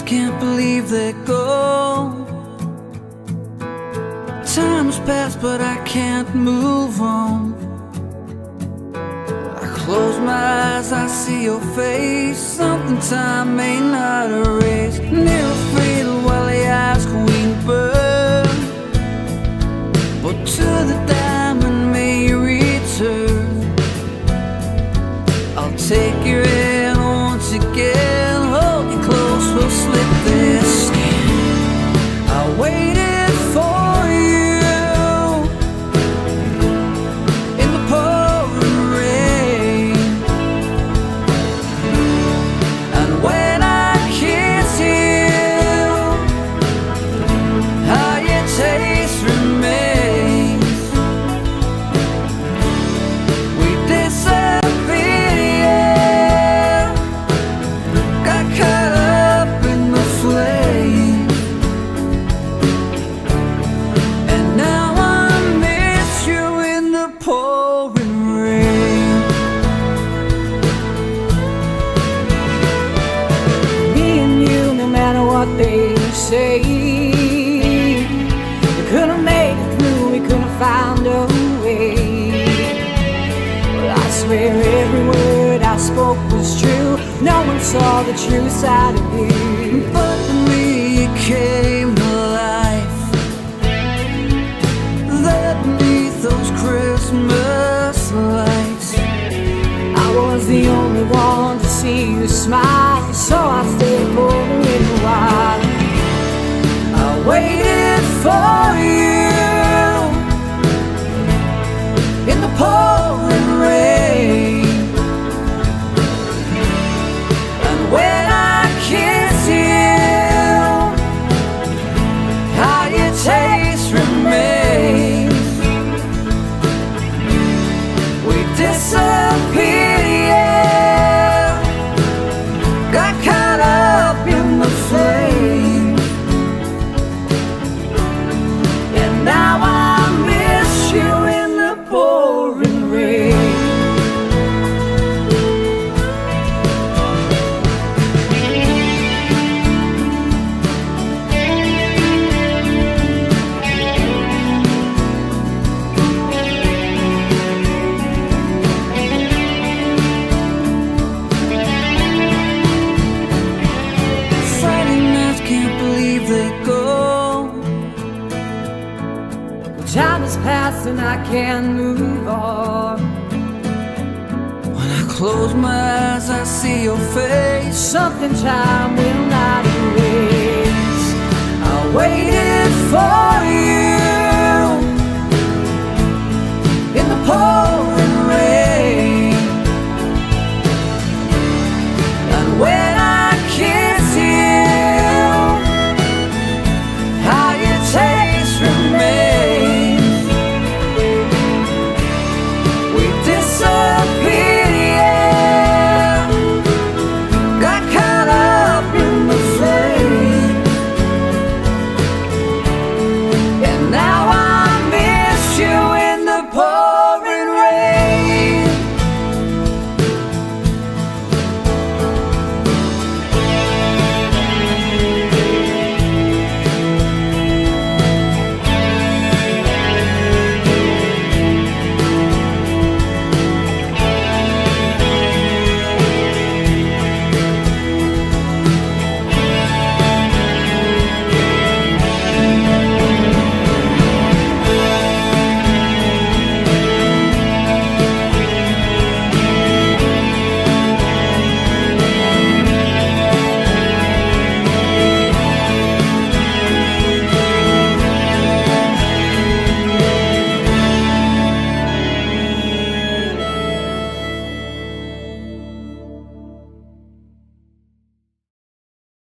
can't believe they go. Time has passed, but I can't move on. I close my eyes, I see your face, something time may not erase. Near a fatal while the ice queen burn, but to the diamond may return. I'll take your hand once again, hold you close, we'll slip this skin. I waited for you in the pouring rain, and when I kiss you, how your taste remains. We disappear, got caught up in the flame, and now I miss you in the pouring rain. Me and you, no matter what they say, we could have made it through, we could have found a way. Well, I swear every word I spoke was true. No one saw the true side of you. But to me you came to life there beneath those Christmas lights. I was the only one to see you smile, so I stayed for a little while. I waited for you in the pouring rain, and when I kiss you, how your taste remains. We disappear, got caught up in the flame, and now I miss you in the pouring rain. Friday nights can't believe they go. Time has passed and I can't move on. When I close my eyes, I see your face, Something time will not erase. I waited for you